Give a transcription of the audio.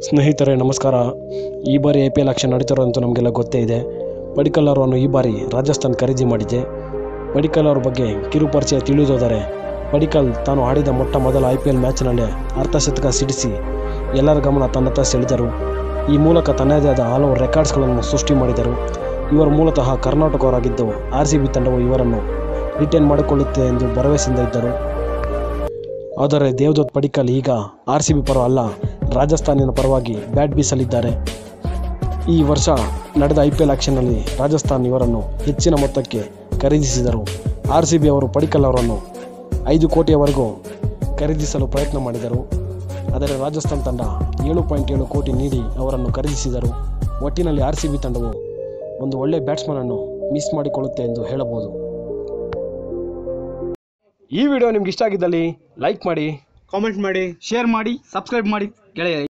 ಸ್ನೇಹಿತರೆ ನಮಸ್ಕಾರ. ಈ ಬಾರಿ IPL ಆಕ್ಷನ್ ನಡೀತಿರೋದಂತೂ ನಮಗೆಲ್ಲ ಗೊತ್ತೇ ಇದೆ. ಪಡಿಕ್ಕಲ್ ಅವರನ್ನು ಈ ಬಾರಿ ರಾಜಸ್ಥಾನ್ ಖರೀದಿ ಮಾಡಿದೆ. ಪಡಿಕ್ಕಲ್ ಅವ್ರ ಬಗ್ಗೆ ಕಿರು ಪರಿಚಯ ತಿಳಿದೋದರೆ, ಪಡಿಕ್ಕಲ್ ತಾನು ಆಡಿದ ಮೊಟ್ಟ ಮೊದಲ IPL ಮ್ಯಾಚ್ನಲ್ಲೇ ಅರ್ಧಶತಕ ಸಿಡಿಸಿ ಎಲ್ಲರ ಗಮನ ತನ್ನತ್ತ ಸೆಳೆದರು. ಈ ಮೂಲಕ ತನ್ನದೇ ಆದ ಹಲವು ರೆಕಾರ್ಡ್ಸ್ಗಳನ್ನು ಸೃಷ್ಟಿ ಮಾಡಿದರು. ಇವರು ಮೂಲತಃ ಕರ್ನಾಟಕವರಾಗಿದ್ದು RCB ತಂಡವು ಇವರನ್ನು ರಿಟೇನ್ ಮಾಡಿಕೊಳ್ಳುತ್ತೆ ಎಂದು ಭರವಸೆಯಿಂದ ಇದ್ದರು. ಆದರೆ ದೇವದತ್ ಪಡಿಕ್ಕಲ್ ಈಗ RCB ಪರ ಅಲ್ಲ, ರಾಜಸ್ಥಾನಿನ ಪರವಾಗಿ ಬ್ಯಾಟ್ ಬೀಸಲಿದ್ದಾರೆ. ಈ ವರ್ಷ ನಡೆದ IPL ಆಕ್ಷನ್ನಲ್ಲಿ ರಾಜಸ್ಥಾನ್ ಇವರನ್ನು ಹೆಚ್ಚಿನ ಮೊತ್ತಕ್ಕೆ ಖರೀದಿಸಿದರು. RCB ಅವರು ಪಡಿಕ್ಕಲ್ ಅವರನ್ನು 5 ಕೋಟಿಯವರೆಗೂ ಖರೀದಿಸಲು ಪ್ರಯತ್ನ ಮಾಡಿದರು. ಆದರೆ ರಾಜಸ್ಥಾನ್ ತಂಡ 7.7 ಕೋಟಿ ನೀಡಿ ಅವರನ್ನು ಖರೀದಿಸಿದರು. ಒಟ್ಟಿನಲ್ಲಿ RCB ತಂಡವು ಒಂದು ಒಳ್ಳೆಯ ಬ್ಯಾಟ್ಸ್ಮನನ್ನು ಮಿಸ್ ಮಾಡಿಕೊಳ್ಳುತ್ತೆ ಎಂದು ಹೇಳಬಹುದು. ಈ ವಿಡಿಯೋ ನಿಮ್ಗೆ ಇಷ್ಟ ಆಗಿದ್ದಲ್ಲಿ ಲೈಕ್ ಮಾಡಿ, ಕಾಮೆಂಟ್ ಮಾಡಿ, ಶೇರ್ ಮಾಡಿ, ಸಬ್ಸ್ಕ್ರೈಬ್ ಮಾಡಿ ಗೆಳೆಯರೇ.